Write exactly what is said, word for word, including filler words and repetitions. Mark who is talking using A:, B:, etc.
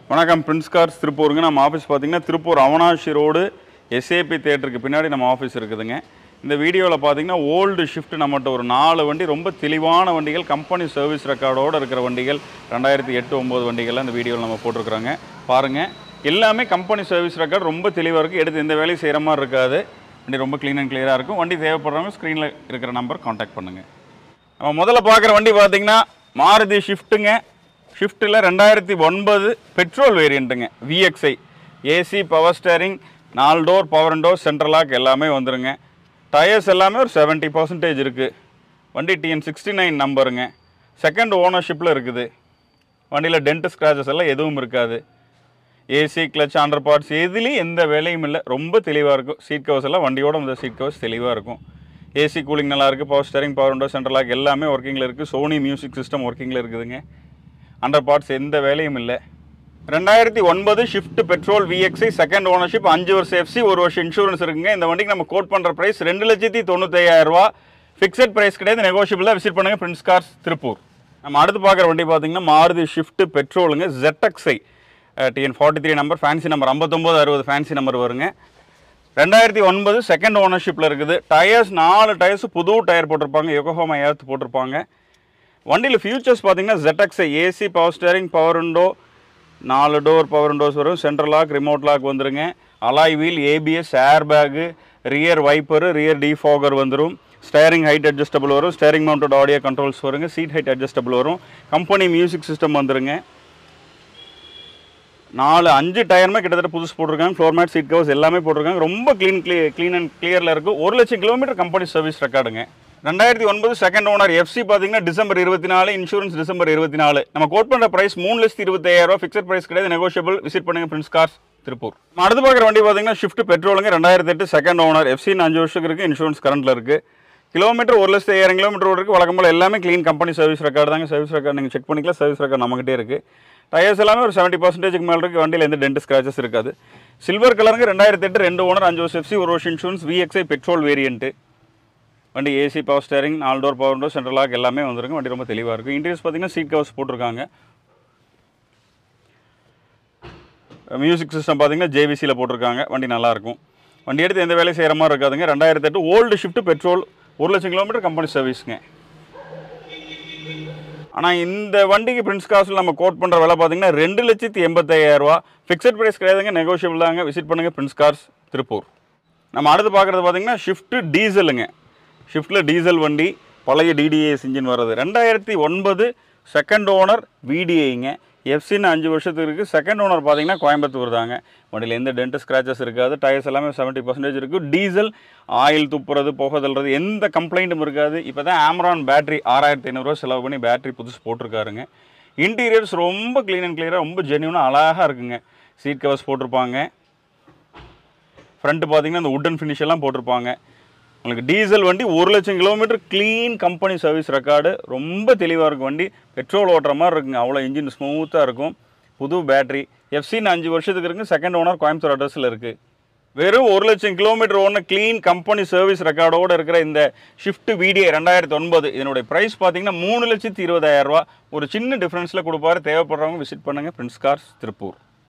A: வணக்கம் Prince cars திருப்பூருங்க. நம்ம office பார்த்திங்கன்னா திருப்பூர் அவனாஷி ரோடு எஸ்ஏபி தேட்டருக்கு பின்னாடி நம்ம ஆஃபீஸ் இருக்குதுங்க. இந்த வீடியோவில் பார்த்திங்கன்னா ஓல்டு ஷிஃப்ட் நம்மகிட்ட ஒரு நாலு வண்டி ரொம்ப தெளிவான வண்டிகள், கம்பெனி சர்வீஸ் ரெக்கார்டோடு இருக்கிற வண்டிகள், ரெண்டாயிரத்தி எட்டு ஒம்பது வண்டிகள்லாம் இந்த வீடியோவில் நம்ம போட்டிருக்கிறோங்க. பாருங்கள், எல்லாமே கம்பெனி சர்வீஸ் ரெக்கார்டு ரொம்ப தெளிவாக இருக்குது. எடுத்து எந்த வேலையும் செய்கிற மாதிரி இருக்காது. வண்டி ரொம்ப க்ளீன் அண்ட் கிளியராக இருக்கும். வண்டி தேவைப்படுறவங்க ஸ்க்ரீனில் இருக்கிற நம்பர் காண்டாக்ட் பண்ணுங்கள். நம்ம முதல்ல பார்க்குற வண்டி பார்த்திங்கன்னா மாருதி ஷிஃப்ட்டுங்க. ஷிஃப்ட்டில் ரெண்டாயிரத்தி ஒன்பது பெட்ரோல் வேரியண்ட்டுங்க. விஎக்ஸ்ஐ ஏசி, பவர் ஸ்டேரிங், நாலு door, power door, central lock எல்லாமே வந்துருங்க. டயர்ஸ் எல்லாமே ஒரு செவன்ட்டி பர்சன்டேஜ் இருக்குது. வண்டி டிஎன் சிக்ஸ்டி நைன் நம்பருங்க. செகண்ட் ஓனர்ஷிப்பில் இருக்குது. வண்டியில் டென்ட் ஸ்க்ராச்சஸ் எல்லாம் எதுவும் இருக்காது. ஏசி, கிளச், அண்டர் பார்ட்ஸ் எதுலேயும் எந்த வேலையும் இல்லை. ரொம்ப தெளிவாக இருக்கும். சீட் கவர்ஸ் எல்லாம் வண்டியோட இந்த சீட் கவர்ஸ் தெளிவாக இருக்கும். ஏசி கூலிங் நல்லாயிருக்கு. Power steering, power window, central lock எல்லாமே ஒர்க்கிங்கில் இருக்குது. சோனி மியூசிக் சிஸ்டம் ஒர்க்கிங்கில் இருக்குதுங்க. அண்டர் பார்ட்ஸ் எந்த வேலையும் இல்லை. ரெண்டாயிரத்தி ஒன்பது Swift petrol VXI second ownership, அஞ்சு வருஷம் எஃப்சி, ஒரு வருஷம் இன்சூரன்ஸ் இருக்குங்க. இந்த வண்டிக்கு நம்ம கோட் பண்ணுற ப்ரைஸ் ரெண்டு லட்சத்தி தொண்ணூத்தையாயிரம் ரூபா. ஃபிக்ஸட் ப்ரைஸ் கிடையாது, நெகோஷியபிள் தான். விசிட் பண்ணுங்கள் பிரின்ஸ் கார்ஸ் திருப்பூர். நம்ம அடுத்து பார்க்குற வண்டி பார்த்திங்கன்னா மாருதி ஷிஃப்ட் பெட்ரோலுங்க. ZXI TN forty three number, fancy number ஐம்பத்தொம்போது அறுபது ஃபேன்சி நம்பர் வருங்க. ரெண்டாயிரத்தி ஒன்பது செகண்ட் ஓனர்ஷிப்பில் இருக்குது. டயர்ஸ் நாலு டயர்ஸ் புது டயர் போட்டிருப்பாங்க. யோகோஹாமா ஏர்த் போட்டிருப்பாங்க. வண்டியில் ஃபியூச்சர்ஸ் பார்த்தீங்கன்னா ZXI AC, power steering, power window, நாலு டோர் பவர் விண்டோஸ் வரும். சென்ட்ரல் லாக், ரிமோட் லாக் வந்துருங்க. Alloy wheel, ABS, air bag, rear wiper, rear defogger வந்துடும். ஸ்டேரிங் ஹைட் அட்ஜஸ்டபிள் வரும். ஸ்டேரிங் மவுண்டட் ஆடியோ கண்ட்ரோல்ஸ் வருங்க. Seat height adjustable வரும். Company music system வந்துருங்க. நாலு அஞ்சு டயருமே கிட்டத்தட்ட புதுசு போட்டிருக்காங்க. ஃப்ளோர் மேட், சீட் கவர்ஸ் எல்லாமே போட்டிருக்காங்க. ரொம்ப க்ளீன் க்ளீ க்ளீன் அண்ட் கிளியரில் இருக்கும். ஒரு லட்சம் கிலோமீட்டர் கம்பெனி சர்வீஸ் ரெக்கார்டுங்க. ரெண்டாயிரத்தி ஒன்பது செகண்ட் ஓனர் எஃப்சி பார்த்தீங்கன்னா டிசம்பர் இருபத்தி நாலு, இன்சூரன்ஸ் டிசம்பர் இருபத்தி நாலு. நம்ம கோட் பண்ணுற ப்ரைஸ் மூணு லட்சத்தி இருபத்தாயிரம் ரூபா. ஃபிக்ஸட் ப்ரைஸ் கிடையாது, நெகோஷியபிள். விசிட் பண்ணுங்கள் பிரின்ஸ் கார்ஸ் திருப்பூர். நம்ம அடுத்து பார்க்குற வண்டி பார்த்தீங்கன்னா ஷிஃப்ட் பெட்ரோலுங்க. ரெண்டாயிரத்தி எட்டு செகண்ட் ஓனர் எஃப்சின்னு அஞ்சு வருஷத்துக்கு இருக்குது. இன்சூரன்ஸ் கரண்ட்டில் இருக்குது. கிலோமீட்டர் ஒரு லட்சத்தி ஐயாயிரம் கிலோமீட்டர் இருக்குது. வழக்கம் போல் எல்லாமே க்ளீன் கம்பெனி சர்வீஸ் ரெக்கார்டு தாங்க. சர்வீஸ் ரெக்கார்டு நீங்கள் செக் பண்ணிக்கலாம். சர்வீஸ் ரெக்கார்டு நம்மகிட்டே இருக்குது. டயர்ஸ் எல்லாமே ஒரு செவன்ட்டி பர்சன்டேஜுக்கு மேலே இருக்குது. வண்டியில் எந்த டென்ட் ஸ்க்ராச்சஸ் இருக்காது. சில்வர் கலருங்க. ரெண்டாயிரத்தி எட்டு ரெண்டு ஓனர், அஞ்சு வருஷம் எஃப்சி, ஒரு வருஷம் இன்சூரன்ஸ், விஎக்ஸ்ஐ பெட்ரோல் வேரியண்ட்டு. வண்டி ஏசி, பவர் ஸ்டேரிங், நாலு door, power window, central lock எல்லாமே வந்துருங்க. வண்டி ரொம்ப தெளிவாக இருக்கும். இன்டீரியர்ஸ் பார்த்தீங்கன்னா சீட் கவர்ஸ் போட்டிருக்காங்க. மியூசிக் சிஸ்டம் பார்த்தீங்கன்னா ஜேவிசியில் போட்டிருக்காங்க. வண்டி நல்லாயிருக்கும். வண்டி எடுத்து எந்த வேலையும் செய்கிற மாதிரி இருக்காதுங்க. ரெண்டாயிரத்தி எட்டு ஓல்டு ஷிஃப்ட் பெட்ரோல், ஒரு லட்சம் கிலோமீட்டர் கம்பெனி சர்வீஸுங்க. ஆனால் இந்த வண்டிக்கு பிரின்ஸ் கார்ஸில் நம்ம கோட் பண்ணுற விலை பார்த்தீங்கன்னா ரெண்டு லட்சத்தி எண்பத்தையாயிரம் ரூபா. ஃபிக்ஸட் ப்ரைஸ் கிடையாதுங்க, நெகோஷியபிள் தாங்க. விசிட் பண்ணுங்கள் பிரின்ஸ் கார்ஸ் திருப்பூர். நம்ம அடுத்து பார்க்குறது பார்த்தீங்கன்னா ஷிஃப்ட் டீசலுங்க. ஷிஃப்ட்டில் டீசல் வண்டி, பழைய டிடிஏஎஸ் இன்ஜின் வர்றது. ரெண்டாயிரத்தி ஒன்பது செகண்ட் ஓனர் விடிஐங்க. எஃப்சின்னு அஞ்சு வருஷத்துக்கு இருக்குது. செகண்ட் ஓனர் பார்த்தீங்கன்னா கோயம்புத்தூர் தாங்க. வண்டியில் எந்த டென்ட் ஸ்க்ராச்சஸ் இருக்காது. டயர்ஸ் எல்லாமே செவன்ட்டி பர்சன்டேஜ் இருக்குது. டீசல், ஆயில் துப்புறது, புகை தள்ளுறது எந்த கம்ப்ளைண்ட்டும் இருக்காது. இப்போ தான் ஆம்ரான் பேட்டரி ஆறாயிரத்தி ஐநூறுரூவா செலவு பண்ணி பேட்டரி புதுசு போட்டிருக்காருங்க. இன்டீரியர்ஸ் ரொம்ப க்ளீன் அண்ட் கிளியராக, ரொம்ப ஜென்யூனாக அழகாக இருக்குங்க. சீட் கவர்ஸ் போட்டிருப்பாங்க. ஃப்ரண்ட்டு பார்த்தீங்கன்னா இந்த உட்டன் ஃபினிஷ் எல்லாம் போட்டிருப்பாங்க. உங்களுக்கு டீசல் வண்டி, ஒரு லட்சம் kilometre clean company service record. ரொம்ப தெளிவாக இருக்கும் வண்டி. பெட்ரோல் ஓட்டுற மாதிரி இருக்குங்க. அவ்வளோ இன்ஜின் ஸ்மூத்தாக இருக்கும். புது பேட்டரி. எஃப்சின்னு அஞ்சு வருஷத்துக்கு இருக்குது. செகண்ட் ஓனர் கோயம்புத்தூர் அட்ரஸில் இருக்குது. வெறும் ஒரு லட்சம் கிலோமீட்டர் ஓன க்ளீன் கம்பெனி சர்வீஸ் ரெக்கார்டோடு இருக்கிற இந்த ஷிஃப்ட் விடிஐ ரெண்டாயிரத்தி ஒன்பது இதனுடைய ப்ரைஸ் பார்த்தீங்கன்னா மூணு லட்சத்தி இருபதாயிரம் ரூபா. ஒரு சின்ன டிஃப்ரென்ஸில் கொடுப்பாரு. தேவைப்படுறவங்க விசிட் பண்ணுங்கள் பிரின்ஸ் கார்ஸ் திருப்பூர்.